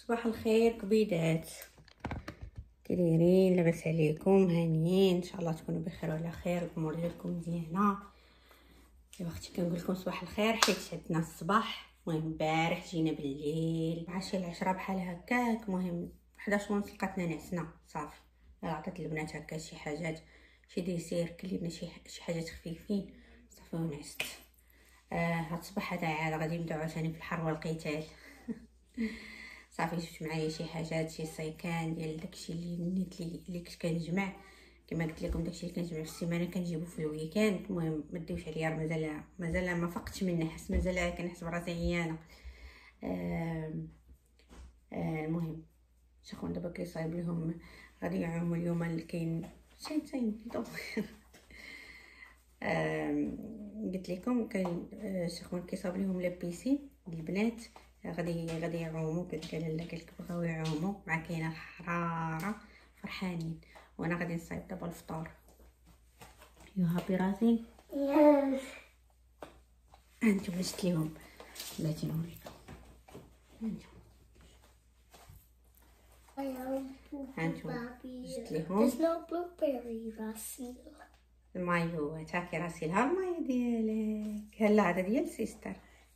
صباح الخير كبيدات، كي لاباس عليكم؟ هانيين ان شاء الله تكونوا بخير وعلى خير، الامور ديالكم مزيانه. يا اختي كنقول لكم صباح الخير حيت عندنا الصباح. المهم امبارح جينا بالليل مع شي 10 بحال هكاك، المهم 11 ونص لقاتنا نعسنا صافي. عطيت البنات هكا شي حاجات، شي ديسير، كلينا شي حاجات خفيفين صافي ونعست. هاد الصباح هذا عاد غادي نبداو عاوتاني في الحر والقتال. صافي جبت معايا شي حاجات، شي سيكان ديال داكشي اللي كنت كنجمع. كما قلت لكم داكشي اللي كنجمع في السيمانه كنجيبو في الويكاند. المهم ما ديوش عليا، مازال ما فقتش من النحس، مازال كنحس براسي عيانه. المهم شكون دابا كيصايب لهم غادي يعوموا اليوم اللي كاين شي قلت لكم كاين شكون كيصاوب لهم لابيسي البنات غادي يعوموا. قال لك بغاو يعوموا مع كاينه الحراره فرحانين، وانا غادي نصايب دابا الفطور. يو هابي راسي؟ يس. انتم شفت ليهم بلاتي نوريكم انتم شفت ليهم المايو تاكي راسي لها المايو ديالك. هلا هذا ديال سيستر.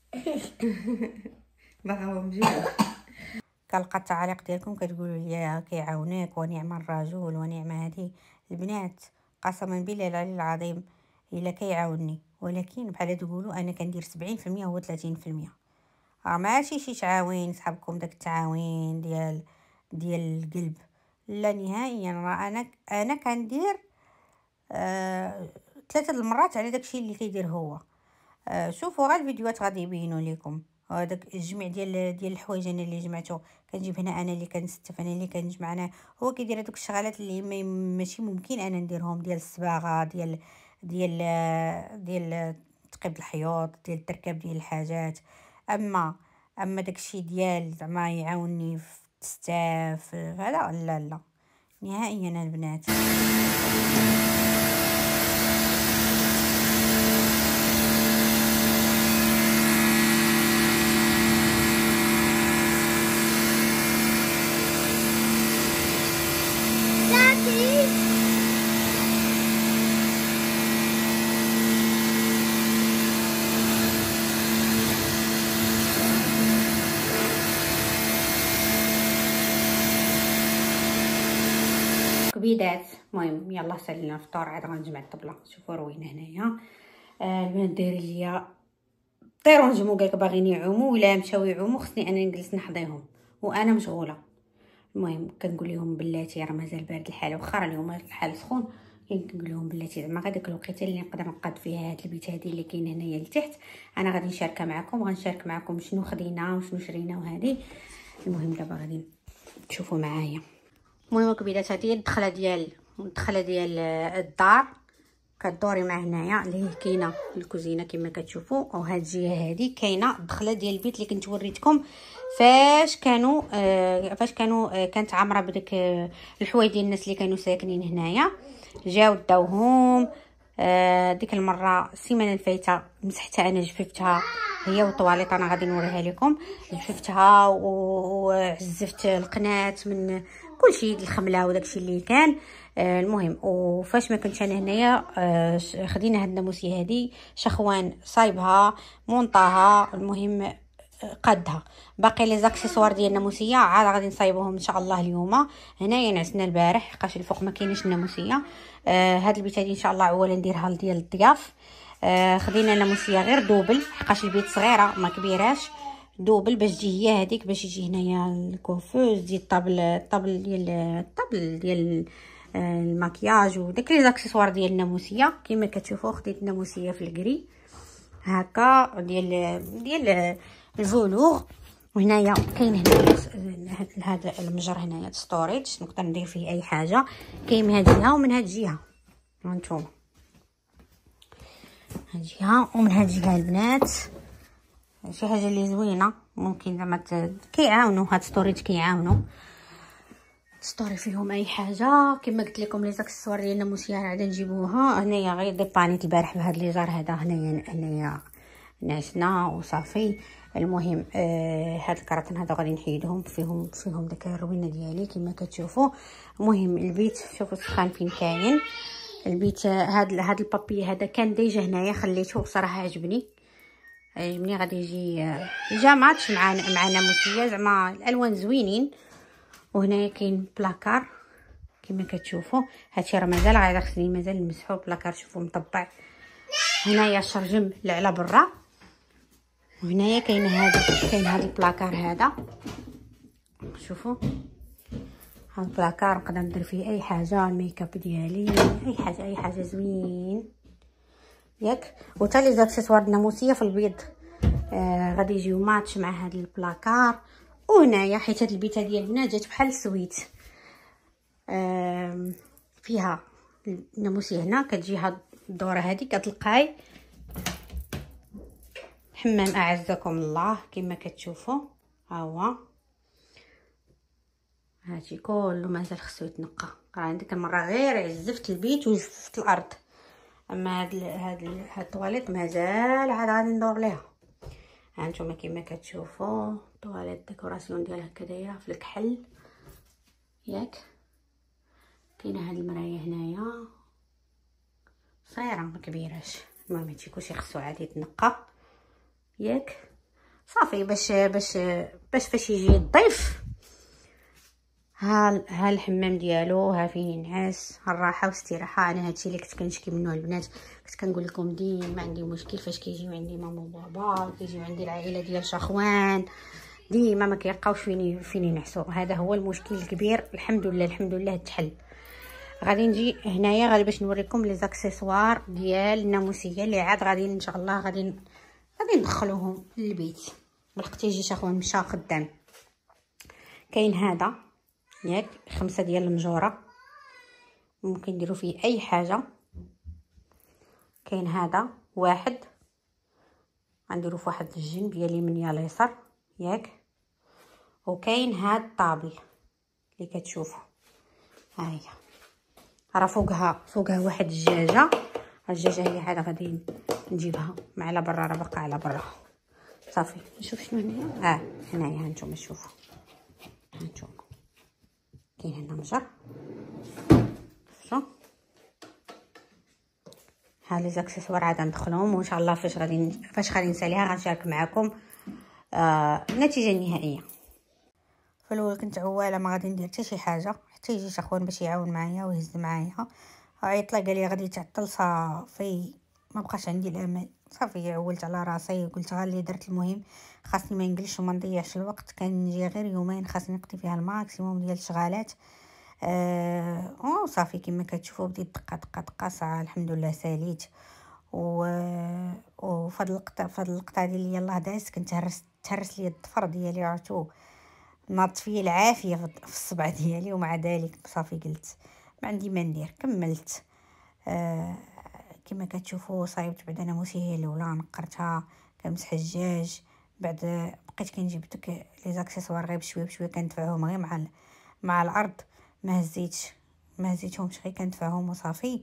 بغاهم بجوج. كنلقى التعاليق ديالكم كتقولوا لي كيعاونك ونعم الرجل ونعم هذه البنات. قسما بالله العلي العظيم الا كيعاونني، ولكن بحال تقولوا انا كندير 70% هو 30%. ماشي شي تعاوين صحابكم داك التعاوين ديال القلب، لا نهائيا. راه انا كندير 3 المرات على داكشي اللي كيدير هو. شوفوا غير الفيديوهات غادي يبينوا لكم هذاك الجميع ديال الحوايج انا اللي جمعته. كنجيب هنا انا اللي كنستف، انا اللي كنجمع، انا هو كيدير هذوك الشغلات اللي ماشي ممكن انا نديرهم، ديال الصباغه، ديال تقيب الحيوط، ديال التركاب ديال الحاجات. اما داكشي ديال زعما يعاونني في التستاف هذا لا نهائيا البنات. كبيدات المهم يلا سالينا الفطور عاد غنجمع الطبله. شوفوا روينه هنايا. البنات دايرين ليا طيروا نجمو، قالك باغيين يعوموا ولا مشاو يعوموا، خصني انا نجلس نحضيهم وانا مشغوله. المهم كنقول لهم بلاتي راه مازال بارد الحال، واخا اليوم الحال سخون، كنقول لهم بلاتي زعما غاديك الوقيته اللي نقدر نقاد فيها هاد البيت هادي اللي كاين هنايا لتحت انا غادي نشاركها معكم. غنشارك معكم شنو خدينا وشنو شرينا وهذه. المهم دابا غادي تشوفوا معايا. المهم كبيدات هذه الدخله ديال الدار. كدوري مع هنايا اللي هي كاينه الكوزينه كما كتشوفوا، وهاد الجهه هذه كاينه الدخله ديال البيت اللي كنت وريتكم فاش كانت عامره بداك الحوايج ديال الناس اللي كانوا ساكنين هنايا. جاو داوهم ديك المره السيمانه الفايته مسحتها انا، جففتها هي والطواليط. انا غادي نوريها لكم. جففتها وعزفت القناه من كلشي، الخمله وداكشي اللي كان. المهم وفاش ما كنتش انا هنايا خدينا هاد الناموسيه هادي، شخوان صايبها مونطاها، المهم قادها. باقي لي زاكسيسوار ديال الناموسيه عاد غادي نصايبوهم ان شاء الله اليوم. هنايا نعسنا البارح حقاش الفوق ما كاينش الناموسيه. هاد البيت هادي ان شاء الله عوالة نديرها ديال الضياف. خدينا ناموسيه غير دوبل حقاش البيت صغيره ما كبيراش، دوبل باش تجي هي هذيك، باش يجي هنايا الكوفوز ديال الطبل ديال المكياج وداك لي زاكسيسوار ديال الناموسيه. كما كتشوفوا خديت الناموسيه في الكري هكا ديال الفولور. وهنايا كاين هذا المجر هنايا ستوريج، نقدر ندير فيه اي حاجه. كاين من هاد الجهه ومن هاد الجهه، هانتوما هاد الجهه ومن هاد الجهه البنات. شي حاجه اللي زوينه ممكن زعما كيعاونوا هاد ستوريج، كيعاونوا ستوري فيهم اي حاجه. كما قلت لكم لي زاكسيسوار ديال الناموسيه عاد نجيبوها هنايا. غير ديبانيت البارح بهاد لي زار هذا هنايا نعسنا وصافي. المهم هاد الكراتين هذا غادي نحيدهم، فيهم داك الروينه ديالي كما كتشوفوا. المهم البيت شوفوا السخان فين كاين البيت. هاد البابي هذا كان ديجا هنايا خليته بصراحه عجبني غادي يجي جا ماتش مع ناموسيه، زعما الالوان زوينين. وهنايا كاين بلاكار كما كتشوفوا، هادشي راه مازال خصني نمسحو البلاكار. شوفوا مطبع هنايا الشرجم على برا. وهنايا كاين هاد البلاكار هذا، شوفوا هاد البلاكار نقدر ندير فيه اي حاجه، الميكاب ديالي اي حاجه زوين ياك. وتا لي زاكسيسوار الناموسيه في البيض غادي يجيو ماتش مع هاد البلاكار. وهنايا حيت هاد البيته ديال البنات جات بحال السويت، فيها الناموسيه هنا كتجي هاد الدوره هادي كتلقاي حمام اعزكم الله كما كتشوفوا. ها هو هادشي كله مازال خصو يتنقى. راه ديك المره غير عزفت البيت وجففت الارض، اما هاد الطواليط مازال عاد غادي ندور ليها. هانتوما كما كتشوفوا الطواليط ديكوراسيون ديالها كدايره في الكحل ياك. كاينه هاد المرايه هنايا صغيره ما كبيراش. المهم هادشي كلشي خصو عاد يتنقى ياك صافي باش فاش يجي الضيف ها الحمام ديالو، ها فين ينعس، الراحه واستراحه. انا هادشي اللي كنت كنشكي منه البنات، كنت كنقول لكم ديما عندي مشكل فاش كيجيو عندي ماما وبابا، كيجيو عندي العائله ديال شخوان، ديما ما كيلقاوش فين ينعسوا. هذا هو المشكل الكبير. الحمد لله تحل. غادي نجي هنايا غادي باش نوريكم لي زاكسيسوار ديال الناموسيه اللي عاد غادي ان شاء الله غادي ندخلوهم للبيت. بالوقت يجي شخوان مشى خدام. كاين هذا ياك 5 ديال المجوره، ممكن نديرو فيه اي حاجه. كاين هذا واحد غنديرو في واحد الجنب يا اليمين يا اليسار ياك. وكاين هاد الطابل اللي كتشوفوا، ها هي راه فوقها واحد الدجاجه. الدجاجه هي عاد غادي نجيبها مع على برا، راه باقا على برا. صافي نشوف شنو هنايا. هنايا هانتوما شوفوا، هانتوما كاين هنا مجر. شوفوا ها لي زاكسيسوار عاد ندخلهم، وان شاء الله فاش غادي نساليها غنشارك معكم النتيجه النهائيه. في الاول كنت عواله ما غادي ندير حتى شي حاجه حتى يجي شخوان باش يعاون معايا ويهز معايا. عيط لي قال لي غادي تعطل، صافي ما بقاش عندي الامل. صافي عولت على راسي قلت غير اللي درت المهم خاصني ما نجلسش وما نضيعش الوقت. كان نجي غير يومين خاصني نقضي فيها الماكسيموم ديال الشغالات. وصافي كما كتشوفوا بديت دقه ساعه الحمد لله ساليت. وفضل القطعه ديال يلاه داز كنت تهرس لي الضفر ديالي، عرفتو ناضت فيا العافيه في الصبع ديالي. ومع ذلك صافي قلت ما عندي ما ندير، كملت. كما كتشوفوا صايبت بعدا ناموسيه هي الاولى نقرتها كنمسح الدجاج. بعد بقيت كنجيب داك لي زاكسيسوار غير بشويه كندفعهم غير مع الارض. ما هزيتهمش غير كندفعهم وصافي.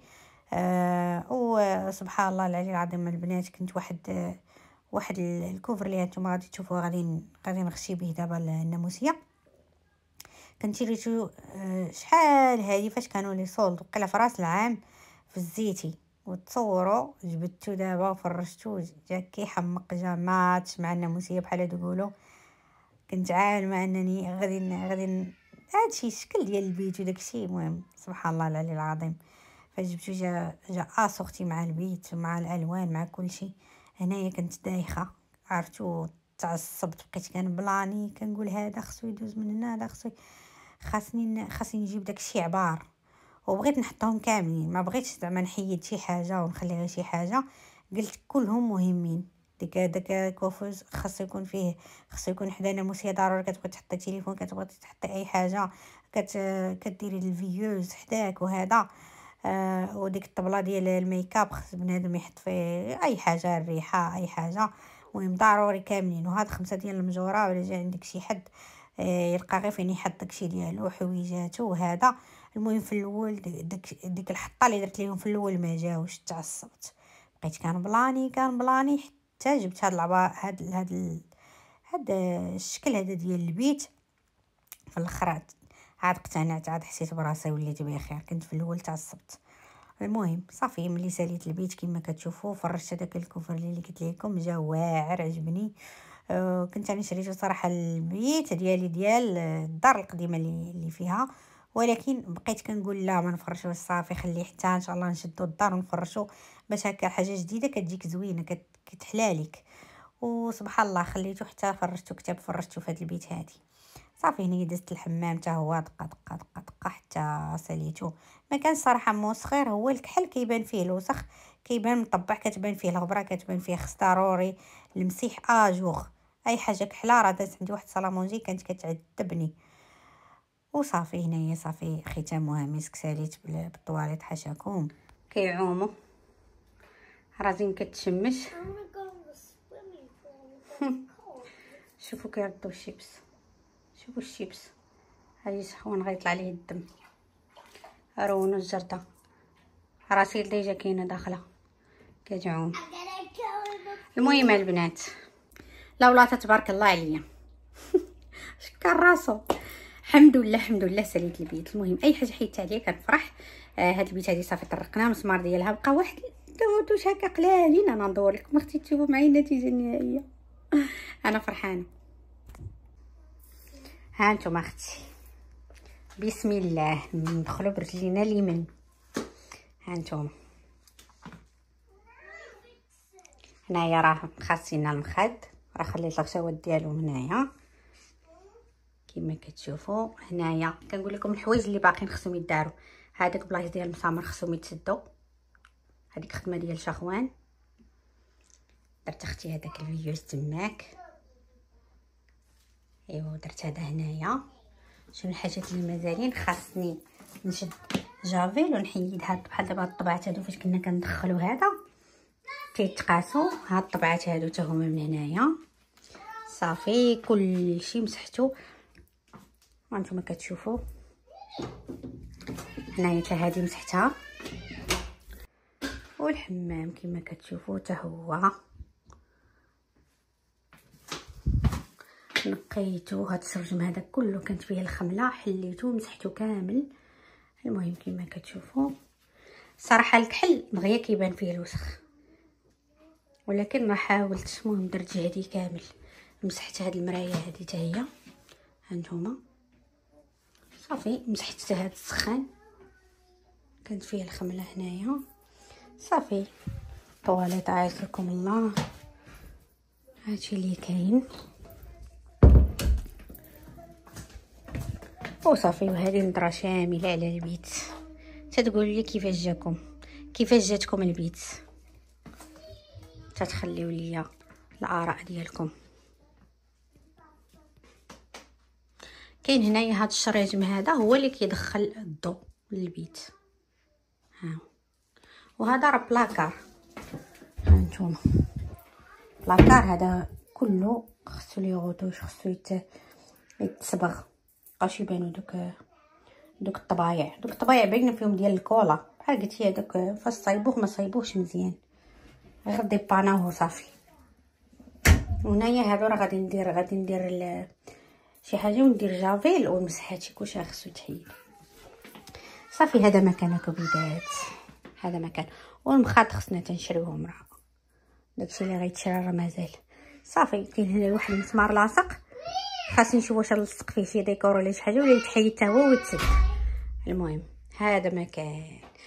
وسبحان الله العلي العظيم البنات، كنت واحد الكوفر اللي هانتوما غادي تشوفوه غادي نغشي به دابا الناموسيه. كنت شريتو شحال هادي فاش كانوا لي سولد وقيله في راس العام في الزيتي، وتصوروا جبدتو دابا وفرشتو جا كيحمق، جا ماتش مع الناموسيه بحال تقولوا. كنت عالمه انني غادي هادشي الشكل ديال البيت وداكشي. المهم سبحان الله العلي العظيم فجبتو جا اسورتي مع البيت مع الالوان مع كل شيء. هنايا كنت دايخه عرفتو تعصبت، بقيت كنبلاني كنقول هذا خصو يدوز من هنا، هذا خاصني نجيب داكشي عبار. وبغيت نحطهم كاملين، ما بغيتش زعما نحيد شي حاجه ونخلي غير شي حاجه. قلت كلهم مهمين. داك كوفوز خاصو يكون حدا ناموسيه ضروري. كتبغي تحطي التليفون، كتبغي تحطي اي حاجه، كديري الفيوز حداك وهذا. وديك الطبله ديال الميكاب خص بنادم يحط فيه اي حاجه، الريحه اي حاجه. المهم ضروري كاملين. وهاد 5 ديال المجوره ولا جا عندك شي حد يلقى غير فين يحط داكشي ديالو حويجاته وهذا. المهم في الاول ديك الحطه اللي درت ليهم في الاول ما جاوش، تعصبت بقيت كان بلاني حتى جبت هاد العبا هاد هذا الشكل هذا ديال البيت في الاخر عاد اقتنعت، عاد حسيت براسي وليت بخير. كنت في الاول تعصبت. المهم صافي ملي ساليت البيت كما كتشوفوا فرشت هذاك الكوفر اللي قلت لكم، جا واعر عجبني. كنت انا شريته صراحه البيت ديالي ديال الدار القديمه اللي فيها، ولكن بقيت كنقول لا ما نفرشوش، صافي خليه حتى ان شاء الله نشدو الدار ونفرشو باش هكا حاجه جديده كتجيك زوينه كتحلالك. وسبحان الله خليته حتى فرشتو كتاب فرشتو في هذا البيت هادي. صافي هنا دزت الحمام حتى هو دقه دقه دقه دقه حتى ساليتو. ما كان صراحه موسخير، هو الكحل كيبان فيه الوسخ، كيبان مطبع، كتبان فيه الغبره، كتبان فيه خص ضروري المسيح اجوغ. اي حاجه كحله راه دازت عندي واحد صالامونجي كانت كتعذبني. وصافي هنايا صافي ختامها مسك. ساليت بالطواليط حاشاكم كيعوموا رازين كتشمش. شوفوا كيردوا الشيبس، شوفوا الشيبس هاي سخون غيطلع عليه الدم. رونو الجرده راسي ديجا كاينه داخله كتعوم. المهم البنات لا ولا تبارك الله عليا شكر راسو. الحمد لله الحمد لله ساليت البيت. المهم اي حاجه حيدت عليا كنفرح. هاد البيت هادي صافي طرقنا المسمار ديالها بقى واحد دوش هكا قلالين. انا ندور لكم اختي تشوفوا معايا النتيجه النهائيه. انا فرحانه. ها انتم اختي بسم الله ندخلوا برجلينا اليمين. ها انتم هنايا راه خاصينا المخد، راه خليت الغشاوات ديالهم هنايا كما كتشوفوا. هنايا كنقول لكم الحوايج اللي باقيين خصهم يداروا. هذاك بلايص ديال المسامر خصهم يتسدوا. هذيك خدمه ديال شخوان درت اختي هذاك الفيديو تماك. ايوا درت هذا هنايا. شنو الحاجات اللي مازالين؟ خاصني نشد جافيل ونحيد هاد بحال دابا الطبعات هادو فاش كنا كندخلوا هذا كيتقاسوا. هاد الطبعات هادو حتى هما من هنايا. صافي كلشي مسحتو وانتم كتشوفوا. هنايا حتى هادي مسحتها. والحمام كما كتشوفوا حتى هو نقيتو. هاد السرجم هذا كله كانت فيه الخمله حليتو مسحتو كامل. المهم كما كتشوفوا صراحه الكحل دغيا كيبان فيه الوسخ، ولكن راه حاولت. المهم درت جهدي كامل. مسحت هاد المرايه هذه حتى هي هانتوما. صافي مسحت حتى هاد السخان كانت فيه الخمله هنايا. صافي طواليط عافاكم الله هادشي اللي كاين. وصافي وهذه نظره شامله على البيت. تتقولوا لي كيفاش جاكم، كيفاش جاتكم البيت، تتخليو ليا الاراء ديالكم. كاين هنايا هاد الشريجم هذا هو اللي كيدخل الضوء للبيت. ها وهذا راه بلاكار. هانتوما بلاكار هذا كله خصو لي غوطوش، خصو يتصبغ. مابقاوش يبانو دوك الطبايع باينه فيهم ديال الكولا بحال قلتي. هذاك فاش صايبوه ما صايبوهش مزيان، غير ديباناوه صافي. وهنايا هادو راه غادي ندير شي حاجه وندير جافيل ونمسح هادشي كلشي خصو يتحيد. صافي هذا مكان كبيدات، هذا مكان. والمخاط خصنا تنشريوهم، راه داكشي اللي غيتشرى راه مازال. صافي كاين هنا واحد المسمار لاصق، خاصني نشوف واش نلصق فيه شي ديكور ولا شي حاجه ولا يتحيد حتى هو ويتسد. المهم هذا مكان.